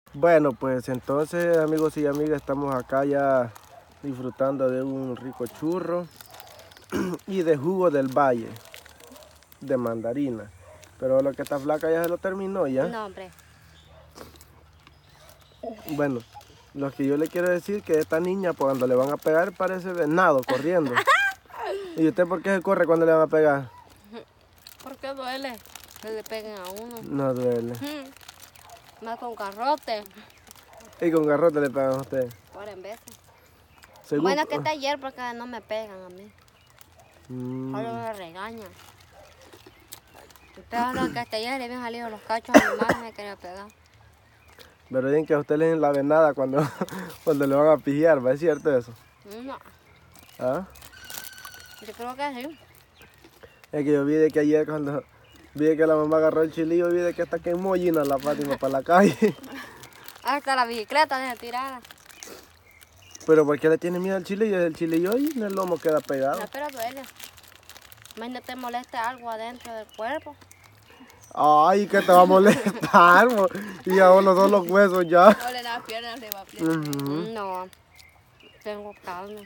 Bueno, pues entonces, amigos y amigas, estamos acá ya disfrutando de un rico churro y de jugo del valle, de mandarina. Pero lo que está flaca ya se lo terminó ya. No, hombre. Bueno, lo que yo le quiero decir que esta niña, pues, cuando le van a pegar, parece venado corriendo. ¿Y usted por qué se corre cuando le van a pegar? ¿Por qué duele que le peguen a uno? No duele. Más con garrote. Y con garrote le pegan a usted. Por en veces. Según... Bueno, que está ayer porque no me pegan a mí. Mm, Solo me regañan. Pero que hasta ayer le habían salido los cachos a mi madre y me quería pegar. pero dicen que a usted le den la venada cuando, cuando le van a pijear, ¿va? ¿Es cierto eso? No, ¿Ah? yo creo que sí. Es que yo vi de que ayer cuando vi que la mamá agarró el chilillo, vi de que hasta quemó Gina la Fátima para la calle. Hasta la bicicleta de tirada. Pero ¿por qué le tiene miedo al chilillo? El chilillo ahí en el lomo queda pegado. No, pero duele. Imagínate te molesta algo adentro del cuerpo. Ay, que te va a molestar, mo. Y ahora no son los huesos ya. No le das piernas, le va a piernas. No, tengo carne.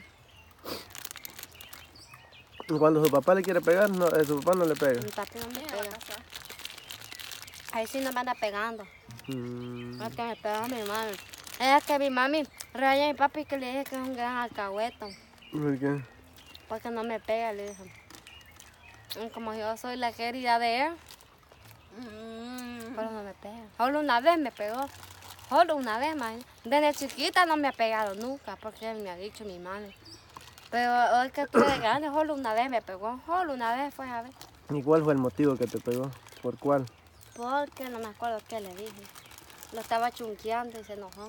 Y cuando su papá le quiere pegar, no, su papá no le pega. Mi papi no me pega. Ahí sí no me anda pegando. Es que me pega mi mami. Es que mi mami regaña a mi papi que le dije que es un gran alcahueta. ¿Por qué? Porque no me pega, le dije. Y como yo soy la querida de él, pero no me pega. Solo una vez me pegó. Solo una vez, man. Desde chiquita no me ha pegado nunca, porque él me ha dicho mi mami. Pero hoy que estuve de grande, solo una vez me pegó. Solo una vez fue a ver. ¿Y cuál fue el motivo que te pegó? ¿Por cuál? Porque no me acuerdo qué le dije. Lo estaba chunqueando y se enojó.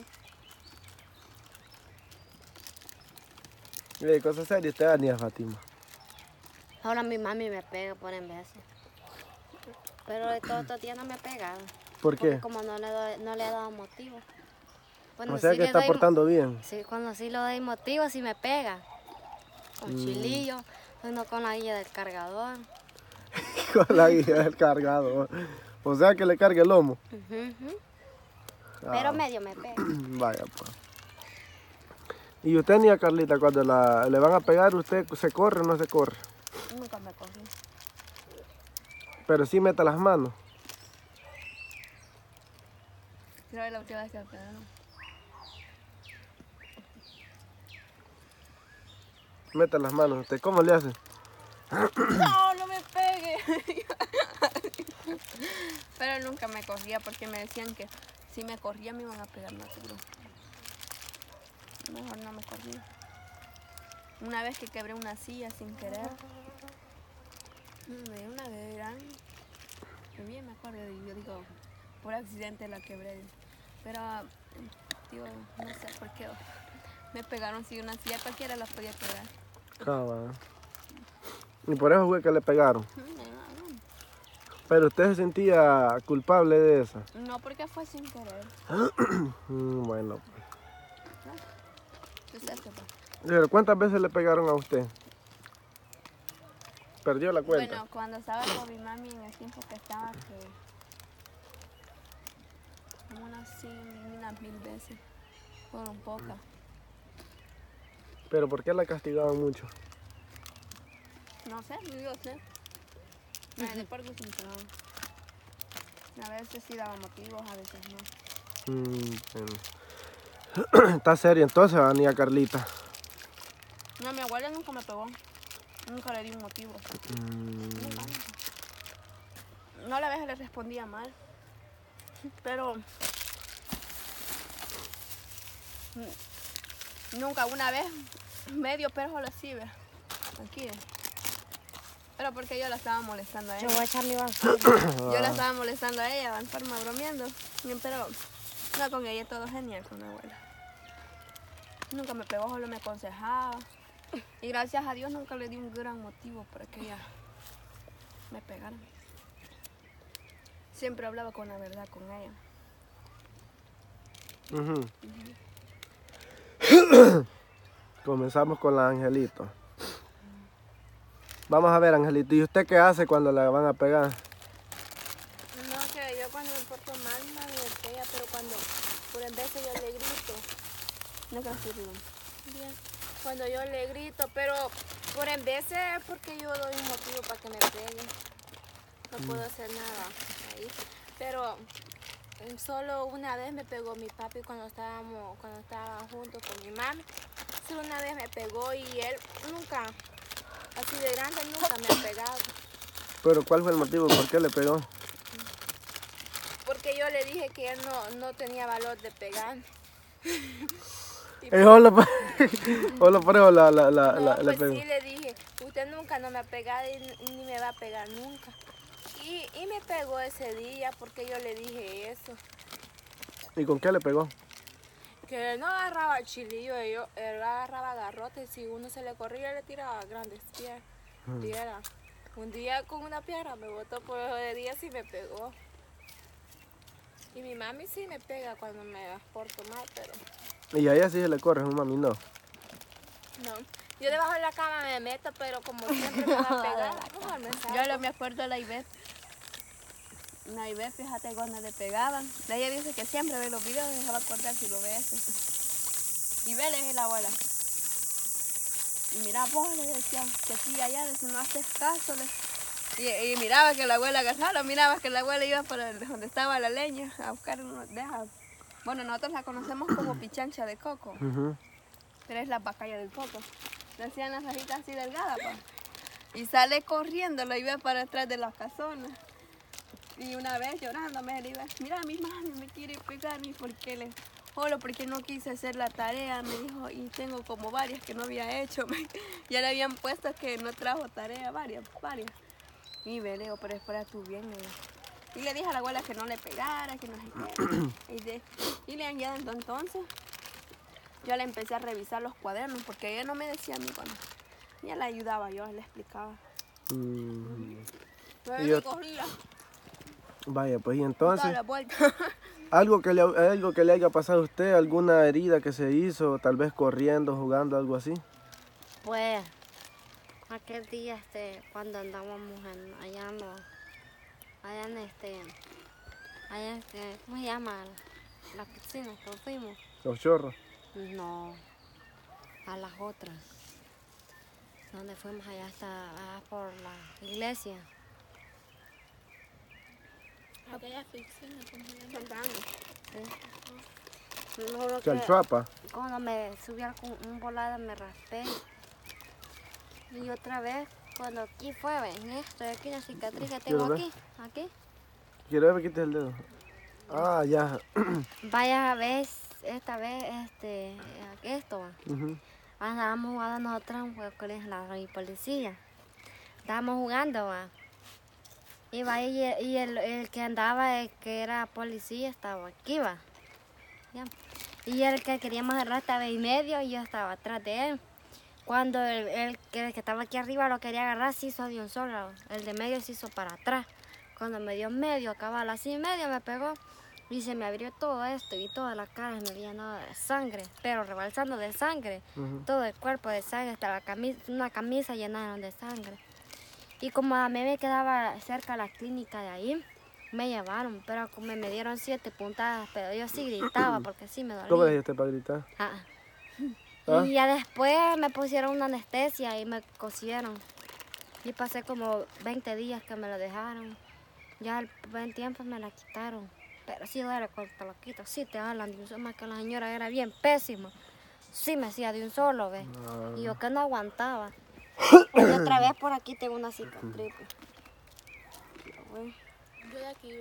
Cosa seria, usted venía, Fátima. Ahora mi mami me pega por en veces. Pero de todos estos días no me ha pegado. ¿Por Porque qué? como no le he dado motivo. Cuando O sea sí que le está doy portando bien. Sí, cuando sí lo doy motivo, sí me pega. Con chilillo, uno con la guía del cargador. Con la guía del cargado. O sea que le cargue el lomo. Pero medio me pega. Vaya pues. ¿Y usted ni a Carlita cuando le van a pegar, usted se corre o no se corre? Nunca me cogí. Pero sí mete las manos. Creo que la última vez que me pegaron. Mete las manos usted. ¿Cómo le hace? No, no me pegue. Pero nunca me corría porque me decían que si me corría me iban a pegar más duro. Mejor no me corría. Una vez que quebré una silla sin querer. Me dio una gran. Bien me acuerdo, yo digo, por accidente la quebré. Pero, digo, no sé por qué. Me pegaron si una silla cualquiera la podía pegar. Cabal. Y por eso fue que le pegaron. Pero usted se sentía culpable de eso. No, porque fue sin querer. Bueno. ¿Qué es esto, pa? Pero ¿cuántas veces le pegaron a usted? Perdió la cuenta. Bueno, cuando estaba con mi mami en el tiempo que estaba, que como unas 1000 veces. Fueron pocas. Pero ¿por qué la castigaban mucho? No sé, no digo sé. Por gusto me pegaban. A veces sí daba motivos, a veces no. Bueno. Está serio entonces, ni a Carlita. No, mi abuela nunca me pegó. Nunca le di un motivo. Nunca. No, la vez le respondía mal. Pero nunca, una vez medio perro le sí, ve. Aquí. Pero porque yo la estaba molestando a Yo ella. voy a echar mi basura. Yo la estaba molestando a ella, en forma bromeando. Pero no, con ella todo genial, con mi abuela. Nunca me pegó, solo me aconsejaba. Y gracias a Dios nunca le di un gran motivo para que ella me pegara. Siempre hablaba con la verdad con ella. Comenzamos con la Angelito. Vamos a ver, Angelito, ¿y usted qué hace cuando le van a pegar? No, que yo cuando me porto mal me golpea, pero cuando, por pero en veces yo le grito. No creo que río. Bien. Cuando yo le grito, pero por en veces es porque yo doy un motivo para que me pegue. No puedo hacer nada ahí. Pero solo una vez me pegó mi papi cuando estaba junto con mi mami. Solo una vez me pegó y él nunca, así de grande, nunca me ha pegado. Pero ¿cuál fue el motivo? ¿Por qué le pegó? Porque yo le dije que él no tenía valor de pegar. Solo por eso No, le pues pegó. sí le dije, usted nunca no me ha pegado y ni me va a pegar nunca. Y me pegó ese día porque yo le dije eso. ¿Y con qué le pegó? Que él no agarraba chilillo, él agarraba garrotes. Si uno se le corría, le tiraba grandes piedras. Un día con una piedra me botó, por eso de día sí me pegó. Y mi mami sí me pega cuando me porto mal, pero Y a ella sí se le corre, a un mami no. no. Yo debajo de la cama me meto, pero como siempre me va a pegar, mejor me salgo. Yo me acuerdo de la Ivette. La Ivette, fíjate cuando le pegaban. Ella dice que siempre ve los videos y se va a acordar si lo ve ese. Ivette le dije la abuela. Y mira vos, le decía, que aquí y allá, si no haces caso. Y miraba que la abuela agarraba, miraba que la abuela iba para donde estaba la leña a buscar unos dejas. Bueno, nosotros la conocemos como pichancha de coco. Pero es la pacaya del coco. Le hacían las hojitas así delgadas, pues. Y sale corriendo, lo iba para atrás de las casonas. Y una vez llorando me dijo, mira, mi mami me quiere pegar, ¿y por qué le? Solo porque no quise hacer la tarea, me dijo, y tengo como varias que no había hecho. Ya le habían puesto que no trajo tarea, varias. Y me dijo, pero es para tu bien. Y le dije a la abuela que no le pegara, que no sé qué. Y le añadí entonces. Yo le empecé a revisar los cuadernos porque ella no me decía a mí cuando. Ella la ayudaba, yo le explicaba. Pero Y ella corría Vaya, pues y toda entonces, la vuelta. algo que le haya pasado a usted, alguna herida que se hizo, tal vez corriendo, jugando, algo así. Pues, aquel día, cuando andábamos allá en ¿cómo se llama? La piscina, que fuimos. Los chorros. No, a las otras. Donde fuimos allá allá por la iglesia. Aquella piscina, como se llama. Santana. Sí. Me juro que Chalchuapa. cuando me subí con un volado me raspé. Y otra vez, cuando aquí fue, ven, esto, aquí la cicatriz que tengo Quiero ver. aquí. Quiero ver que quites el dedo. Ah, ya. Vaya vez, esta vez, esto, va. Andábamos jugando nosotros un juego con la policía. Estábamos jugando, va. Y el que andaba, el que era policía, estaba aquí, va. Ya. Y el que queríamos agarrar estaba en medio y yo estaba atrás de él. Cuando el que estaba aquí arriba lo quería agarrar, se hizo de un solo. El de medio se hizo para atrás. Cuando me dio medio, cabal, así en medio me pegó. Y se me abrió todo esto y toda la cara me llenó de sangre, pero rebalsando de sangre. Todo el cuerpo de sangre, hasta la camisa, una camisa llenaron de sangre. Y como a mí me quedaba cerca la clínica de ahí, me llevaron, pero como me dieron 7 puntadas, pero yo sí gritaba porque sí me dolía. ¿Cómo le dijiste para gritar? Y ya después me pusieron una anestesia y me cosieron. Y pasé como 20 días que me lo dejaron. Ya al buen tiempo me la quitaron. Pero sí duele cuando te lo quitas. Sí te hablan de un solo, más que la señora era bien pésima. Sí me hacía de un solo, ¿ves? Y yo que no aguantaba. Y otra vez por aquí tengo una cicatriz. Yo de aquí.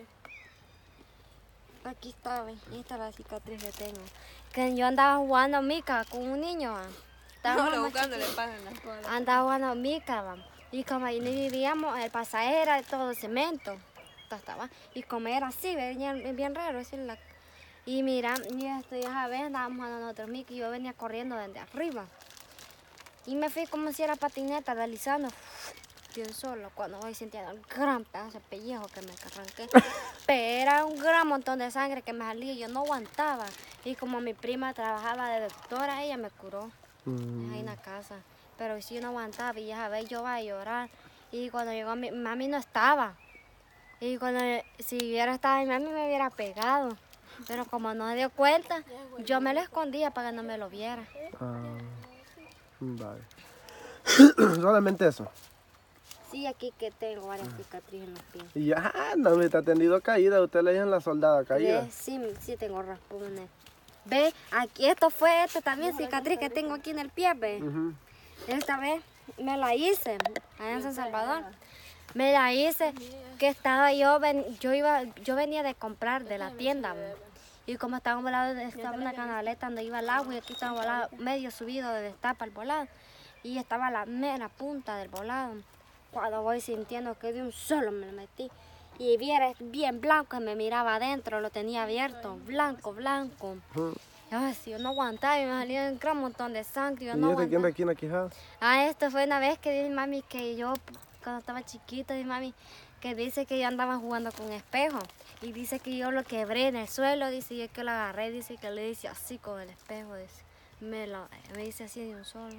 Aquí está, ¿ves? Y esta es la cicatriz que tengo. Que yo andaba jugando mica con un niño, ¿va? Estaba buscándole pan en la escuela. Andaba jugando mica, ¿va? Y como ahí vivíamos, el pasaje era todo cemento. Estaba. Y como era así, bien raro. Y mira, y ya ves, andábamos jugando nosotros mica y yo venía corriendo desde arriba. Y me fui como si era patineta, deslizando. Yo solo, cuando voy sintiendo el gran pedazo de pellejo que me arranqué. Pero era un gran montón de sangre que me salía y yo no aguantaba. Y como mi prima trabajaba de doctora, ella me curó ahí en la casa. Pero si yo no aguantaba y ya ves, yo iba a llorar. Y cuando llegó mami no estaba. Y si hubiera estado mi mami me hubiera pegado. Pero como no se dio cuenta, yo me lo escondía para que no me lo viera. Ah, vale. Solamente eso. Sí, aquí que tengo varias cicatrices en los pies. Y ya, no me está tenido caída. Usted le dijo la soldada caída. ¿Ves? Sí tengo raspones. Ve, aquí esta también cicatriz que tengo aquí en el pie, ve. Ujú. Esta vez me la hice allá en San Salvador. Me la hice que estaba yo venía de comprar de la tienda. Y como estaba un volado, estaba una canaleta donde iba el agua y aquí estaba un volado medio subido de destapa el volado. Y estaba la mera punta del volado. Cuando voy sintiendo que de un solo me metí. Y viera bien blanco, me miraba adentro, lo tenía abierto, blanco. Ay, si yo no aguantaba y me salía un gran montón de sangre. Yo ¿Y no ese quién aguantaba. de aquí en la quijada? Esto fue una vez que dice mami que yo, cuando estaba chiquita, dice mami, que dice que yo andaba jugando con espejo. Y dice que yo lo quebré en el suelo, dice, y yo que lo agarré, dice que le hice así con el espejo, dice. Me hice así de un solo.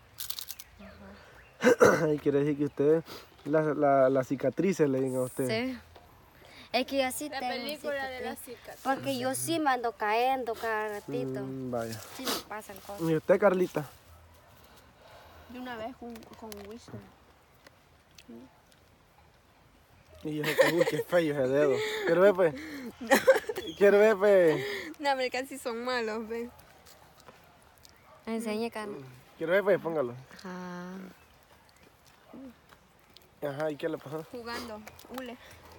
Y quiere decir que usted, las cicatrices le digan a usted. Sí. Es que yo sí La tengo película de la cicatriz, cicatriz. porque yo sí me ando cayendo cada ratito. Vaya. Sí me pasan cosas. ¿Y usted, Carlita? De una vez con Wisdom. Y yo sé que, uy, qué feo ese dedo. Quiero ver, pues. Quiero ver, pues. No, pero casi son malos, ve. Enseñe, Carmen. Quiero ver, pues, póngalo. Ajá. Ajá, ¿y qué le pasó? Jugando hule.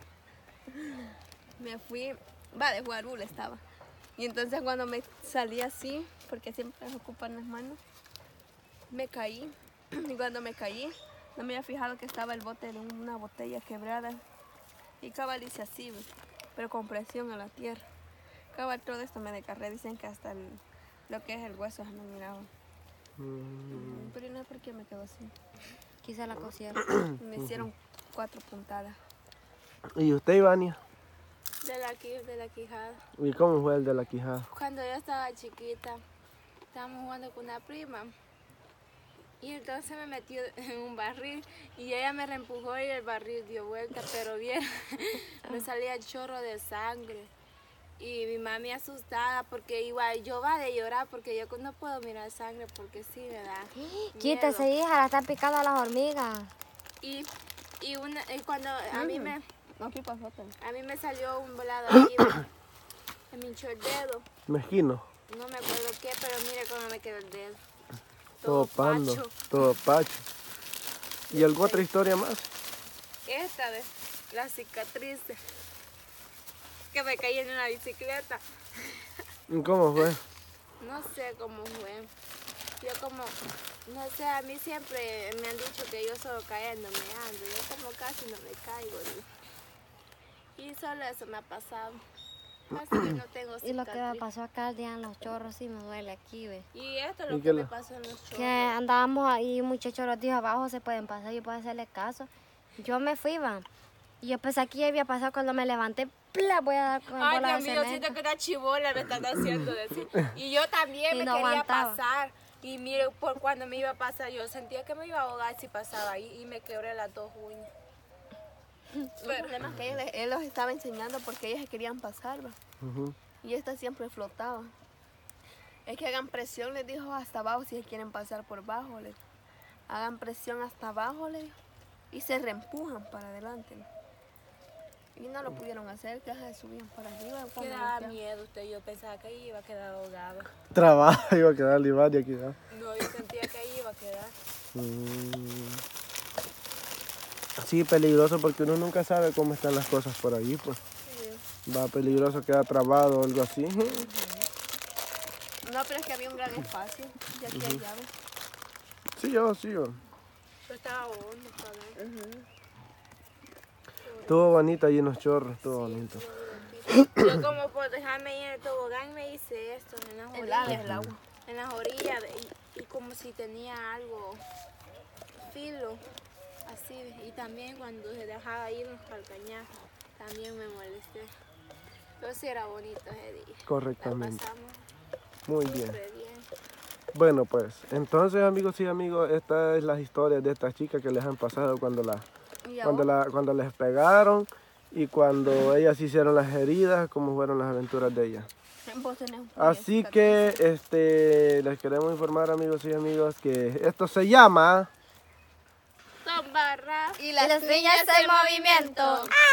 Me fui, de jugar hule estaba. Y entonces cuando me salí así, porque siempre me ocupan las manos, me caí. Y cuando me caí, no me había fijado que estaba el bote de una botella quebrada. Y cabal hice así, ve, pero con presión a la tierra. Cabal todo esto me descarré, dicen que hasta lo que es el hueso se me miraba. Pero no es porque me quedó así. Quizá la cosieron. Me hicieron 4 puntadas. ¿Y usted, Ivania? De la quijada. ¿Y cómo fue el de la quijada? Cuando yo estaba chiquita, estábamos jugando con una prima. Y entonces me metió en un barril y ella me reempujó y el barril dio vuelta, pero bien, me salía chorro de sangre. Y mi mami asustada porque igual yo va de llorar porque yo no puedo mirar sangre porque sí me da Quítese, miedo. hija, la están picando a las hormigas. Y cuando a mí me salió un volado aquí, me hinchó el dedo. Mezquino. No me acuerdo qué, pero mire cómo me quedó el dedo. Todo pando, pacho. todo pacho. ¿Y alguna otra historia más? Esta vez, la cicatriz que me caí en una bicicleta. ¿Y cómo fue? No sé cómo fue. Yo como, no sé, a mí siempre me han dicho que yo solo cayéndome ando. Yo como casi no me caigo. ¿No? Y solo eso me ha pasado. Así que no tengo cicatriz. Y lo que me pasó acá el día en los chorros, sí me duele aquí, ve. Y esto es ¿Y lo qué que le- me pasó en los chorros. Que andábamos ahí, un muchacho nos dijo abajo se pueden pasar, yo puedo hacerle caso. Yo me fui, va. Y yo pensé aquí había pasado cuando me levanté, ¡pla! Voy a dar con Ay, bola Dios de mío, cemento. siento que una chibola me están haciendo decir. Y yo también Y me no quería aguantaba. pasar. Y mire, por cuando me iba a pasar, yo sentía que me iba a ahogar si pasaba ahí y me quebré las 2 uñas. El problema es que él los estaba enseñando porque ellos se querían pasar, ¿va? Ujú. Y esta siempre flotaba. Es que hagan presión, les dijo, hasta abajo si se quieren pasar por abajo. Hagan presión hasta abajo, le dijo, y se reempujan para adelante. Y no lo pudieron hacer, que se subían para arriba. Que daba miedo usted, yo pensaba que ahí iba a quedar ahogada. Trabaja, iba a quedar Ivania aquí, ¿no? No, yo sentía que ahí iba a quedar. Sí, peligroso porque uno nunca sabe cómo están las cosas por ahí, pues. Va peligroso, queda trabado o algo así. No, pero es que había un gran espacio. Y aquí hay llaves. Sí, yo. Pero estaba hondo, ¿sabes? Estuvo bonito allí en los chorros, estuvo bonito. Yo como por dejarme ir en el tobogán me hice esto en las Helada orillas. es el agua. En las orillas y como si tenía algo filo, así. Y también cuando se dejaba ir los calcañazos, también me molesté. Pero sí era bonito ese día. La Correctamente. pasamos Muy bien. súper bien. Bueno, pues, entonces, amigos y amigos, esta es la historia de estas chicas que les han pasado cuando Y ahora, cuando les pegaron y cuando ellas hicieron las heridas, cómo fueron las aventuras de ellas. Vos tenés un Así que les queremos informar, amigos y amigas, que esto se llama Son barras. Y las niñas en movimiento.